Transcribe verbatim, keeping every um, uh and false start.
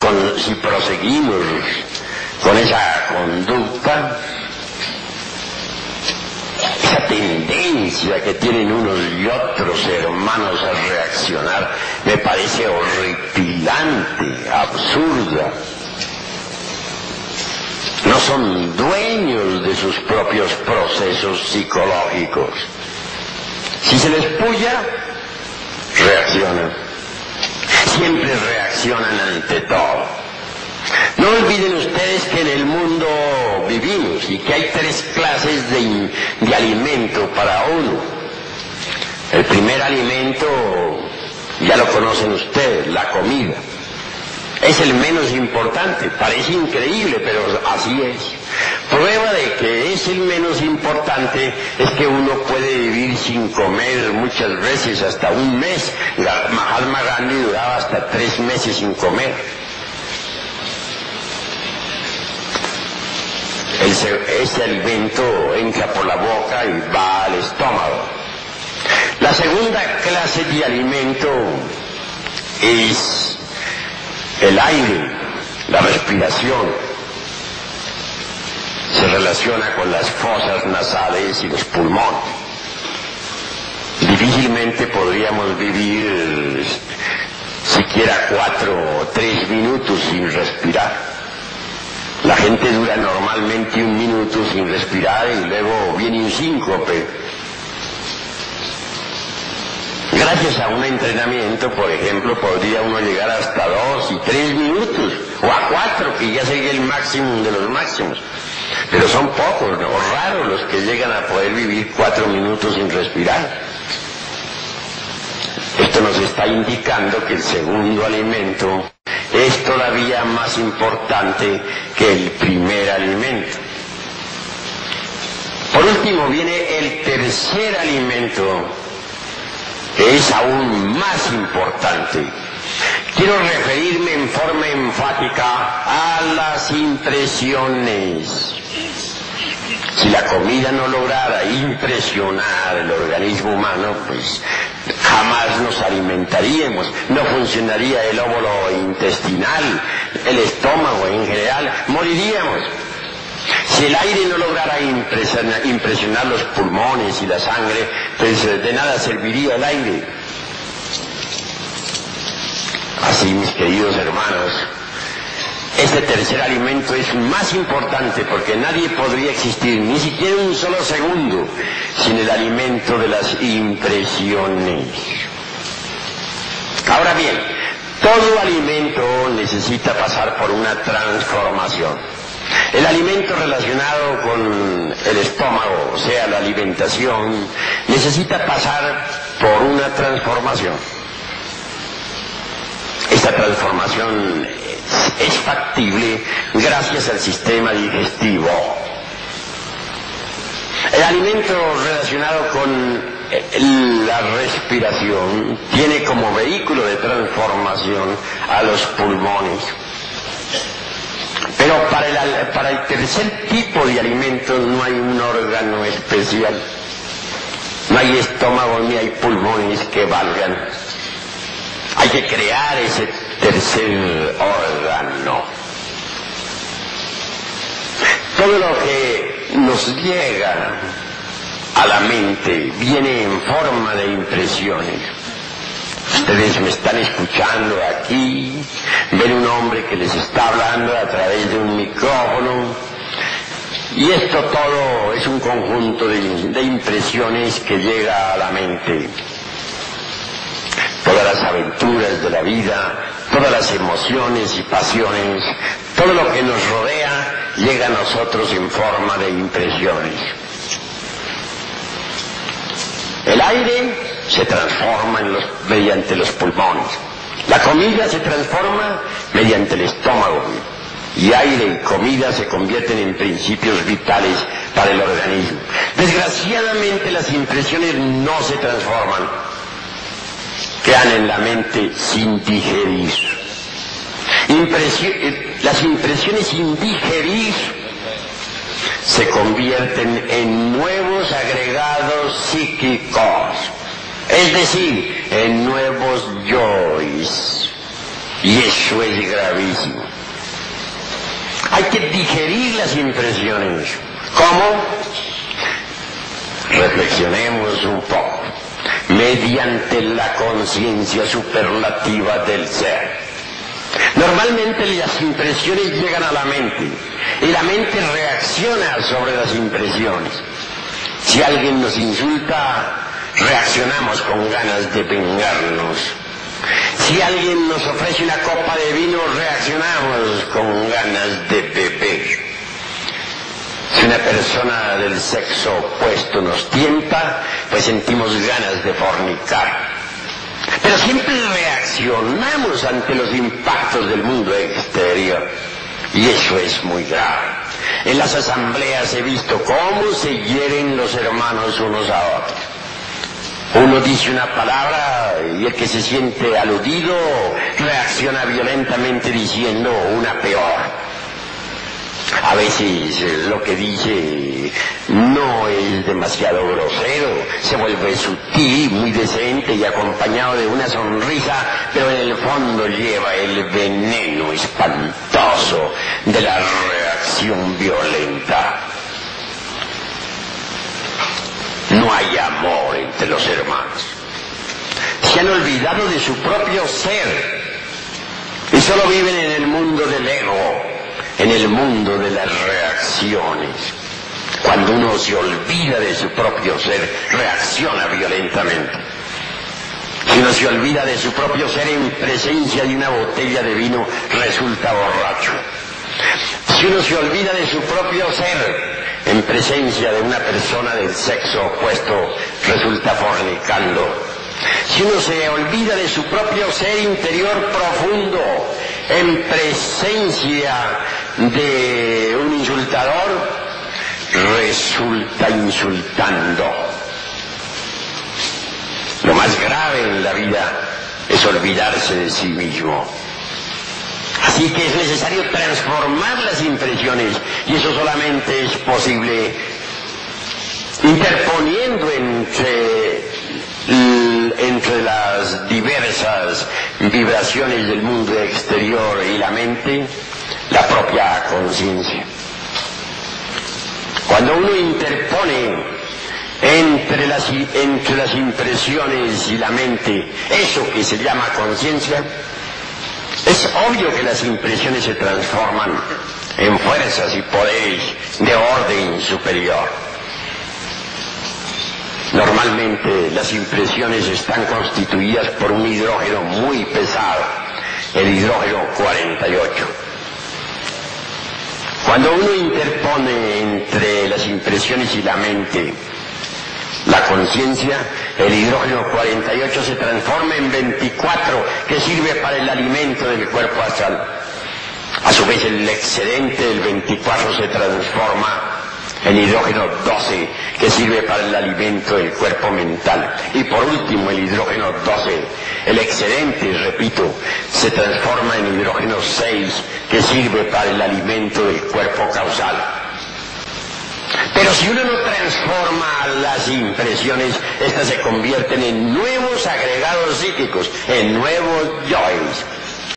con, si proseguimos con esa conducta, esa tendencia que tienen unos y otros hermanos a reaccionar, me parece horripilante, absurda. No son dueños de sus propios procesos psicológicos. Si se les puya, reaccionan. Siempre reaccionan ante todo. No olviden ustedes que en el mundo vivimos y que hay tres clases de, de alimento para uno. El primer alimento, ya lo conocen ustedes, la comida. Es el menos importante, parece increíble, pero así es. Prueba de que es el menos importante es que uno puede vivir sin comer muchas veces hasta un mes. Mahatma Gandhi duraba hasta tres meses sin comer. Ese, ese alimento entra por la boca y va al estómago. La segunda clase de alimento es el aire, la respiración. Se relaciona con las fosas nasales y los pulmones. Difícilmente podríamos vivir siquiera cuatro o tres minutos sin respirar. La gente dura normalmente un minuto sin respirar y luego viene un síncope. Gracias a un entrenamiento, por ejemplo, podría uno llegar hasta dos y tres minutos, o a cuatro, que ya sería el máximo de los máximos. Pero son pocos, ¿no? O raros los que llegan a poder vivir cuatro minutos sin respirar. Esto nos está indicando que el segundo alimento es todavía más importante que el primer alimento. Por último viene el tercer alimento, que es aún más importante. Quiero referirme en forma enfática a las impresiones. Si la comida no lograra impresionar el organismo humano, pues jamás nos alimentaríamos, no funcionaría el óvulo intestinal, el estómago en general, moriríamos. Si el aire no lograra impresionar, impresionar los pulmones y la sangre, pues de nada serviría el aire. Así, mis queridos hermanos, este tercer alimento es más importante porque nadie podría existir, ni siquiera un solo segundo, sin el alimento de las impresiones. Ahora bien, todo alimento necesita pasar por una transformación. El alimento relacionado con el estómago, o sea, la alimentación, necesita pasar por una transformación. Esta transformación es factible gracias al sistema digestivo. El alimento relacionado con la respiración tiene como vehículo de transformación a los pulmones. Pero para el, para el tercer tipo de alimentos no hay un órgano especial. No hay estómago ni hay pulmones que valgan. Hay que crear ese tercer órgano. Todo lo que nos llega a la mente viene en forma de impresiones. Ustedes me están escuchando aquí, ven un hombre que les está hablando a través de un micrófono, y esto todo es un conjunto de, de impresiones que llega a la mente. Todas las aventuras de la vida, todas las emociones y pasiones, todo lo que nos rodea llega a nosotros en forma de impresiones. El aire se transforma en los, mediante los pulmones. La comida se transforma mediante el estómago. Y aire y comida se convierten en principios vitales para el organismo. Desgraciadamente las impresiones no se transforman. Quedan en la mente sin digerir. Impresio, las impresiones sin digerir se convierten en nuevos agregados psíquicos, es decir, en nuevos yoes. Y eso es gravísimo. Hay que digerir las impresiones. ¿Cómo? Reflexionemos un poco. Mediante la conciencia superlativa del ser. Normalmente las impresiones llegan a la mente y la mente reacciona sobre las impresiones. Si alguien nos insulta, reaccionamos con ganas de vengarnos. Si alguien nos ofrece una copa de vino, reaccionamos con ganas de beber. Si una persona del sexo opuesto nos tienta, pues sentimos ganas de fornicar. Pero siempre reaccionamos ante los impactos del mundo exterior. Y eso es muy grave. En las asambleas he visto cómo se hieren los hermanos unos a otros. Uno dice una palabra y el que se siente aludido reacciona violentamente diciendo una peor. A veces lo que dice no es demasiado grosero, se vuelve sutil, muy decente y acompañado de una sonrisa, pero en el fondo lleva el veneno espantoso de la reacción violenta. No hay amor entre los hermanos. Se han olvidado de su propio ser y solo viven en el mundo del ego, en el mundo de las reacciones. Cuando uno se olvida de su propio ser, reacciona violentamente. Si uno se olvida de su propio ser en presencia de una botella de vino, resulta borracho. Si uno se olvida de su propio ser en presencia de una persona del sexo opuesto, resulta fornicando. Si uno se olvida de su propio ser interior profundo en presencia de un insultador, resulta insultando. Lo más grave en la vida es olvidarse de sí mismo. Así que es necesario transformar las impresiones, y eso solamente es posible interponiendo entre, entre las diversas vibraciones del mundo exterior y la mente, la propia conciencia. Cuando uno interpone entre las, entre las impresiones y la mente eso que se llama conciencia, es obvio que las impresiones se transforman en fuerzas y poderes de orden superior. Normalmente las impresiones están constituidas por un hidrógeno muy pesado, el hidrógeno cuarenta y ocho. Cuando uno interpone entre las impresiones y la mente la conciencia, el hidrógeno cuarenta y ocho se transforma en veinticuatro, que sirve para el alimento del cuerpo astral. A su vez, el excedente del veinticuatro se transforma en hidrógeno doce, que sirve para el alimento del cuerpo mental. Y por último, el hidrógeno doce, el excedente, repito, se transforma en hidrógeno seis, que sirve para el alimento del cuerpo causal. Pero si uno no transforma las impresiones, estas se convierten en nuevos agregados psíquicos, en nuevos yoes.